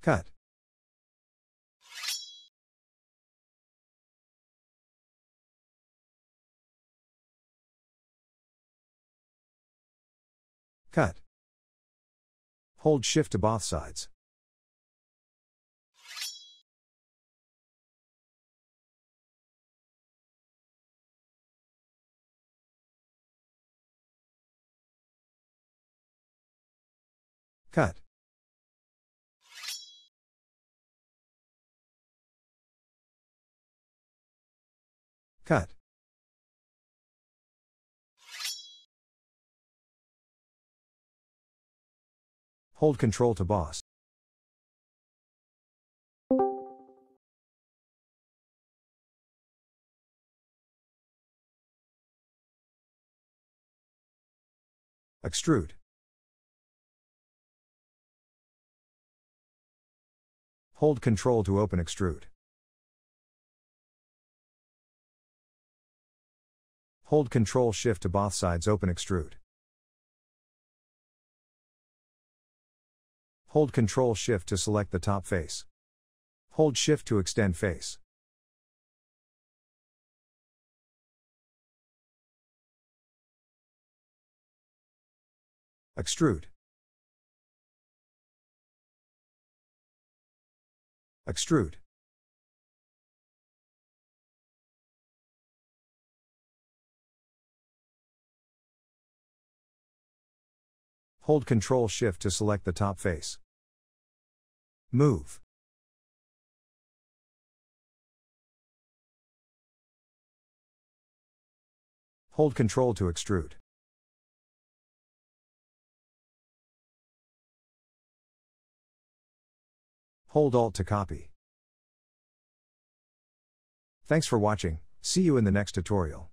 Cut. Cut. Hold shift to both sides. Cut. Cut. Hold control to boss. Extrude. Hold control to open extrude. Hold control shift to both sides open extrude. Hold control shift to select the top face. Hold shift to extend face. Extrude. Extrude. Hold control shift to select the top face. Move. Hold control to extrude. Hold Alt to copy. Thanks for watching, see you in the next tutorial.